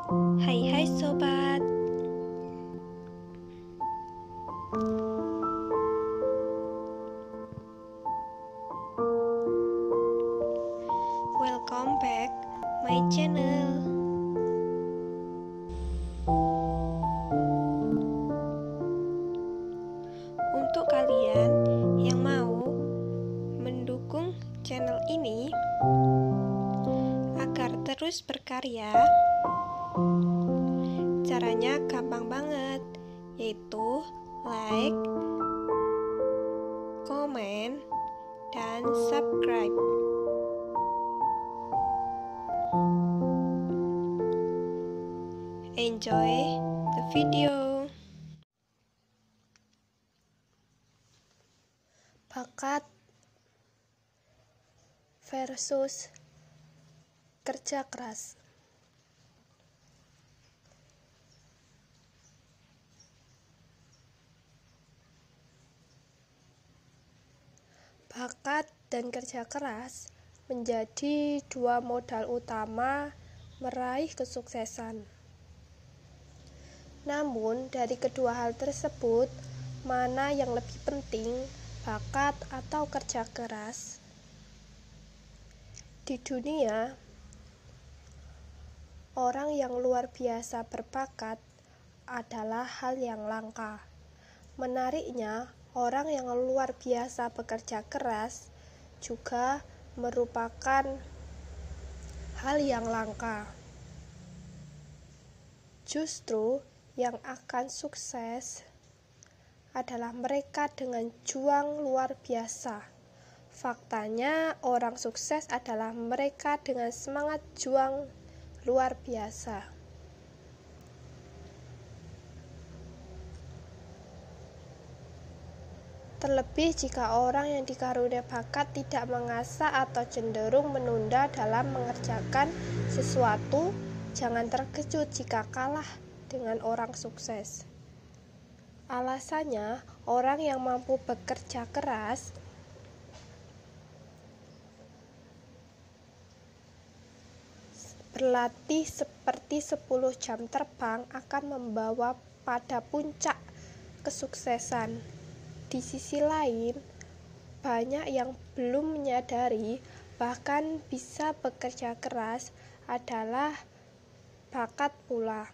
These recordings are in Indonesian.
Hai sobat. Welcome back my channel. Untuk kalian yang mau mendukung channel ini agar terus berkarya, caranya gampang banget, yaitu like, komen, dan subscribe. Enjoy the video. Bakat versus kerja keras. Bakat dan kerja keras menjadi dua modal utama meraih kesuksesan. Namun, dari kedua hal tersebut, mana yang lebih penting, bakat atau kerja keras? Di dunia, orang yang luar biasa berbakat adalah hal yang langka. Menariknya, orang yang luar biasa bekerja keras juga merupakan hal yang langka. Justru yang akan sukses adalah mereka dengan juang luar biasa. Faktanya, orang sukses adalah mereka dengan semangat juang luar biasa. Terlebih jika orang yang dikaruniai bakat tidak mengasah atau cenderung menunda dalam mengerjakan sesuatu, jangan terkejut jika kalah dengan orang sukses. Alasannya, orang yang mampu bekerja keras berlatih seperti 10 jam terbang akan membawa pada puncak kesuksesan. Di sisi lain, banyak yang belum menyadari bahkan bisa bekerja keras adalah bakat pula.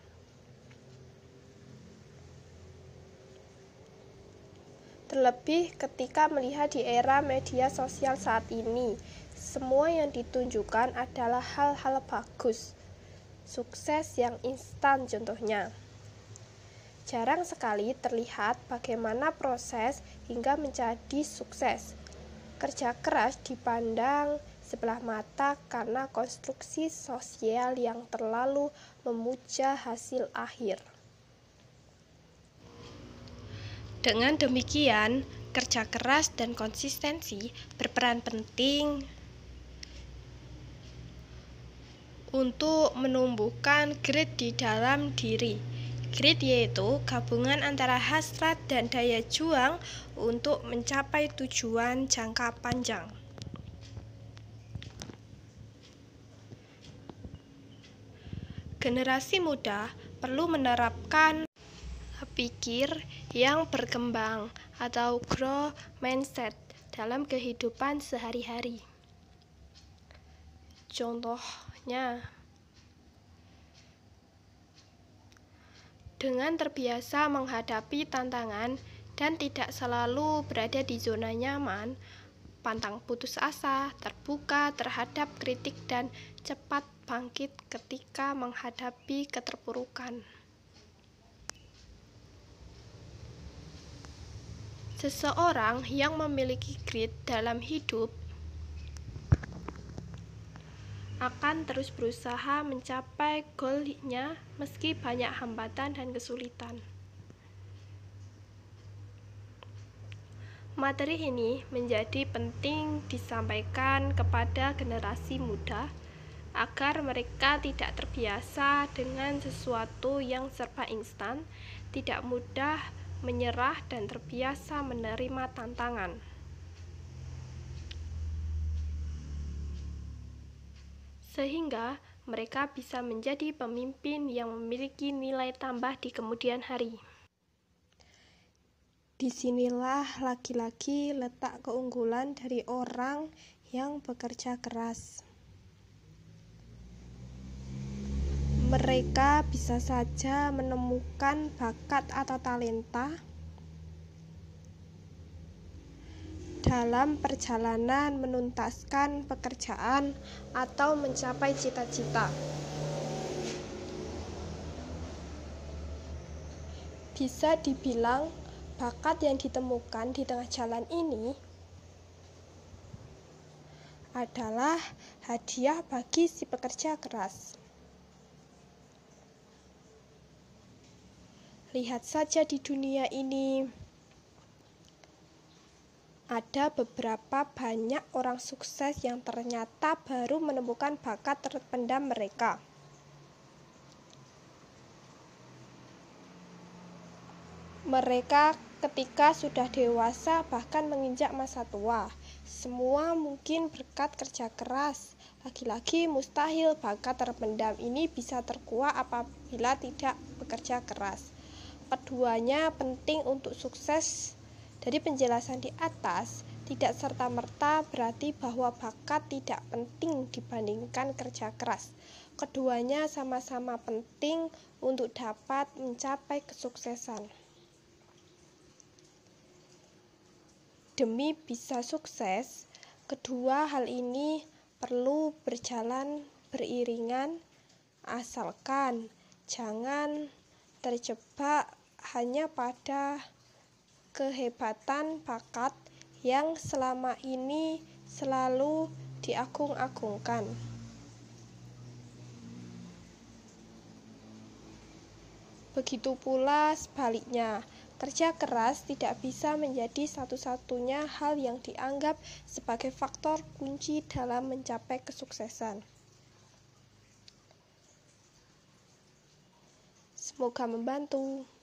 Terlebih ketika melihat di era media sosial saat ini, semua yang ditunjukkan adalah hal-hal bagus, sukses yang instan contohnya. Jarang sekali terlihat bagaimana proses hingga menjadi sukses. Kerja keras dipandang sebelah mata karena konstruksi sosial yang terlalu memuja hasil akhir. Dengan demikian, kerja keras dan konsistensi berperan penting untuk menumbuhkan grit di dalam diri. Grit yaitu gabungan antara hasrat dan daya juang untuk mencapai tujuan jangka panjang. Generasi muda perlu menerapkan pikir yang berkembang atau growth mindset dalam kehidupan sehari-hari. Contohnya, dengan terbiasa menghadapi tantangan dan tidak selalu berada di zona nyaman, pantang putus asa, terbuka terhadap kritik, dan cepat bangkit ketika menghadapi keterpurukan. Seseorang yang memiliki grit dalam hidup akan terus berusaha mencapai goalnya meski banyak hambatan dan kesulitan. Materi ini menjadi penting disampaikan kepada generasi muda agar mereka tidak terbiasa dengan sesuatu yang serba instan, tidak mudah menyerah, dan terbiasa menerima tantangan. Sehingga mereka bisa menjadi pemimpin yang memiliki nilai tambah di kemudian hari. Disinilah lagi-lagi letak keunggulan dari orang yang bekerja keras. Mereka bisa saja menemukan bakat atau talenta dalam perjalanan menuntaskan pekerjaan atau mencapai cita-cita. Bisa dibilang, bakat yang ditemukan di tengah jalan ini adalah hadiah bagi si pekerja keras. Lihat saja di dunia ini, ada beberapa banyak orang sukses yang ternyata baru menemukan bakat terpendam mereka. Mereka ketika sudah dewasa bahkan menginjak masa tua. Semua mungkin berkat kerja keras. Lagi-lagi mustahil bakat terpendam ini bisa terkuak apabila tidak bekerja keras. Keduanya penting untuk sukses. Dari penjelasan di atas, tidak serta-merta berarti bahwa bakat tidak penting dibandingkan kerja keras. Keduanya sama-sama penting untuk dapat mencapai kesuksesan. Demi bisa sukses, kedua hal ini perlu berjalan beriringan, asalkan jangan terjebak hanya pada kehebatan bakat yang selama ini selalu diagung-agungkan. Begitu pula sebaliknya, kerja keras tidak bisa menjadi satu-satunya hal yang dianggap sebagai faktor kunci dalam mencapai kesuksesan. Semoga membantu.